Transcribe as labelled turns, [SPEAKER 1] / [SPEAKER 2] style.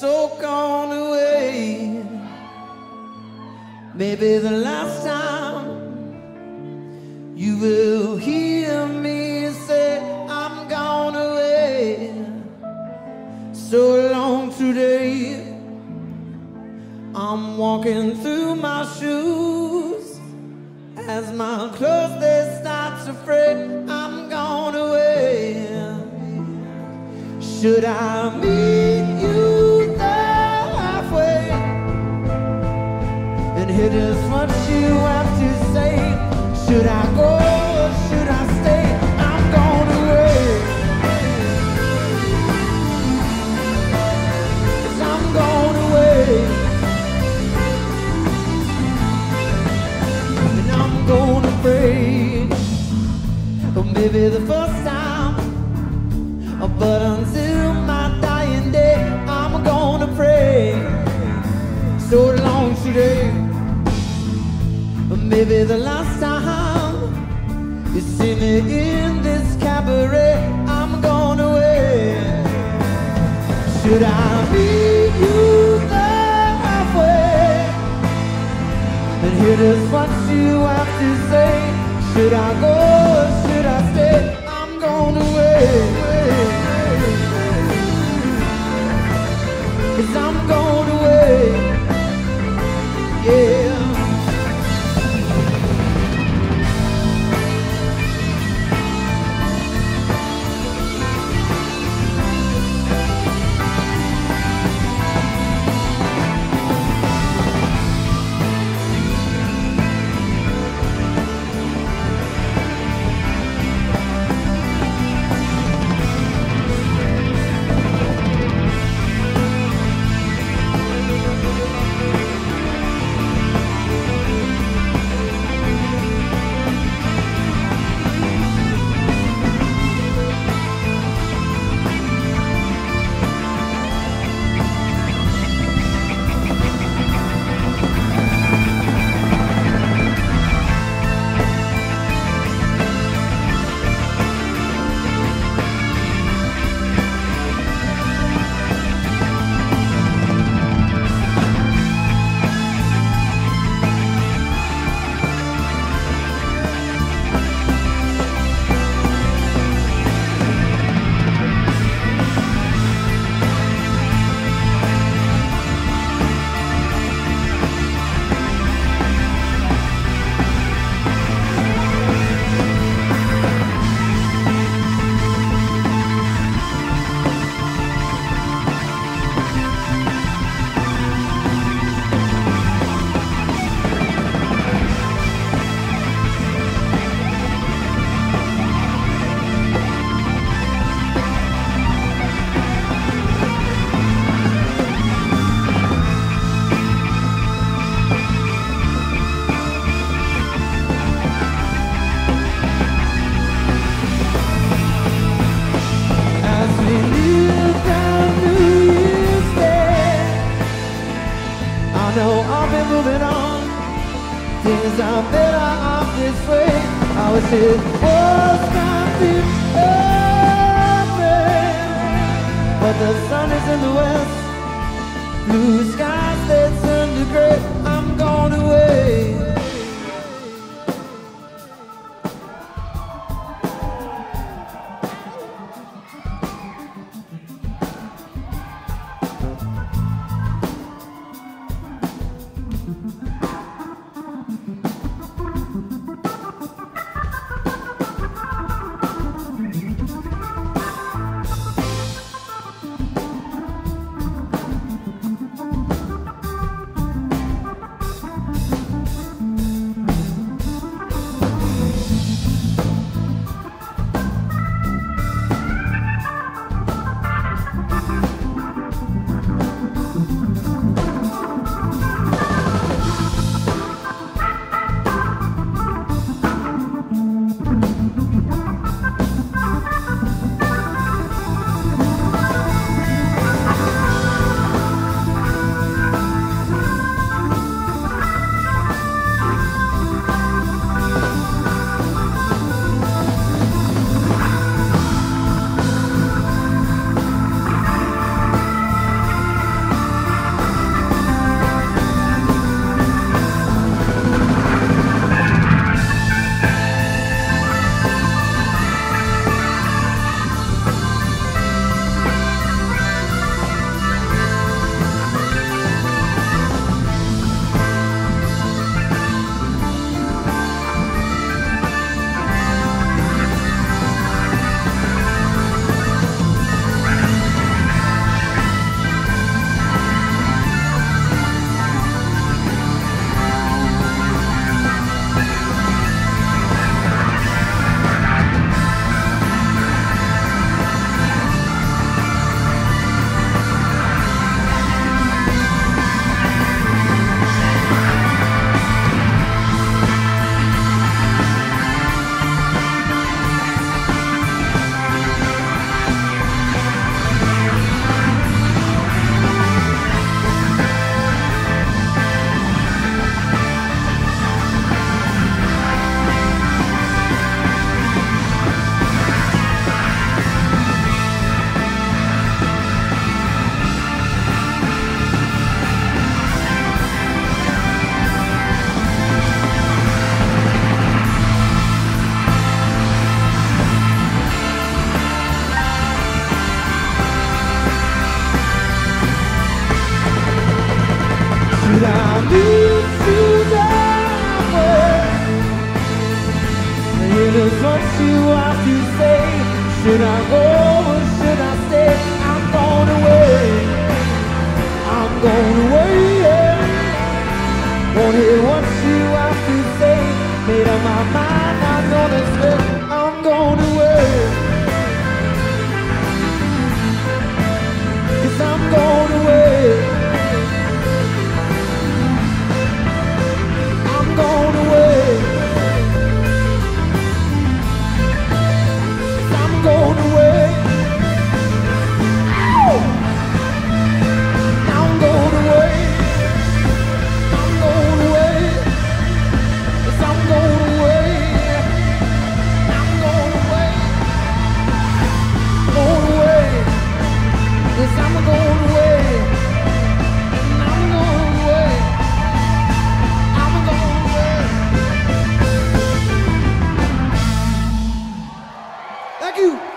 [SPEAKER 1] so gone away. Maybe the last time you will hear me say I'm gone away. So long today, I'm walking through my shoes. As my clothes they start to fray, I'm gone away. Should I meet you there halfway and hear just what you have to say? Should I go or should I stay? I'm gone away. 'Cause I'm gone away. And I'm gonna pray, or maybe the first time, but until my dying day, I'm gonna pray. So long today, or maybe the last time you see me in this cabaret, I'm gone away. Should I meet you there halfway and hear just what you have to say? Should I go or should I stay? I'm gone away. 'Cause I'm gone away. Yeah. Moving on, things are better off this way. I wish it was nothing open, but the sun is in the west, blue skies they turn to gray. I'm gone away. Should I go or should I stay? I'm going away. I'm going away, yeah. Won't hear what you have to say. Made up my mind, not gonna stay. I'm going away. 'Cause I'm going away. I'm going away. I'm going away. Ow! I'm going away. I'm going away. Yes, I'm going away. I'm going away. Going away. Yes, I'm going away. I'm going away. I'm going away. Thank you.